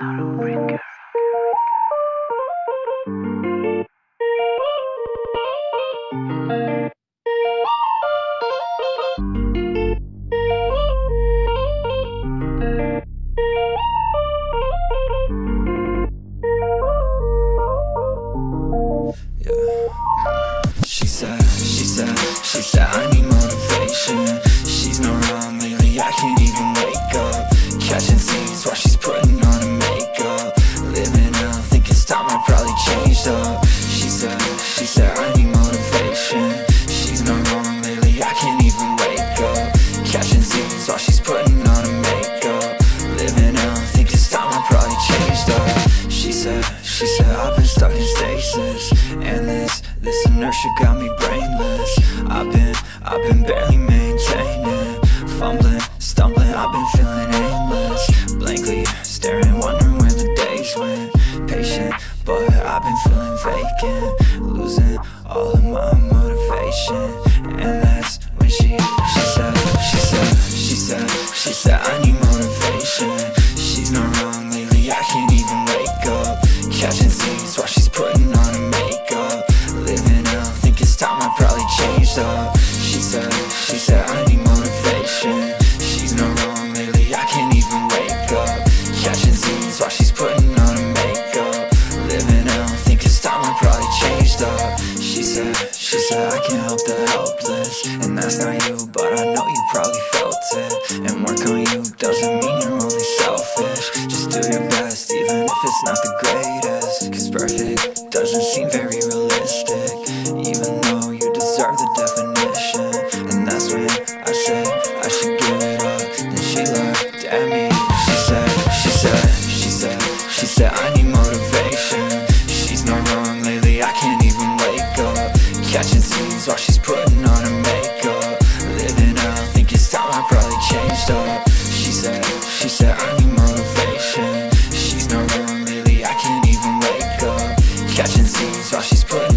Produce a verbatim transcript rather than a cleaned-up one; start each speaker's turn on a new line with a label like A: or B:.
A: She said, she said, she said I need motivation. She's not wrong lately, I can't even wake up. Catching scenes while she's putting on her makeup. Living out, think it's time I probably changed up. She said, she said I need motivation. She's not wrong lately, I can't even wake up. Catching scenes while she's putting on her makeup. Living out, think it's time I probably changed up. She said, she said I've been stuck in stasis, and this This inertia got me brainless. I've been, I've been barely maintaining. Fumbling, stumbling, I've been feeling aimless. Blankly staring, wondering where the days went. Patient, but I've been feeling vacant. Losing all of my motivation. And that's when she, she said, she said, she said, she said I need motivation. She's not wrong lately, I can't even wake up. Catching scenes while she's putting on her makeup. Living out, think it's time I probably changed up. She said, she said I need motivation. She's not wrong lately, I can't even wake up. Catching scenes while she's putting on her makeup. Living out, think it's time I probably changed up. She said, she said I can't help the helpless. And that's not you, but I know you probably felt it. And work on you doesn't mean you're only selfish. Just do your best, even if it's not the greatest. Cause perfect doesn't seem very realistic, even though you deserve the definition. And that's when I said I should give it up. Then she looked at me. She said, she said, she said, she said I need motivation. She's not wrong lately, I can't even wake up. Catching scenes while she's putting on her makeup. Living out, think it's time I probably changed up. She said, she said I need motivation. She's not wrong lately, I can't even wake up. Catching scenes while she's putting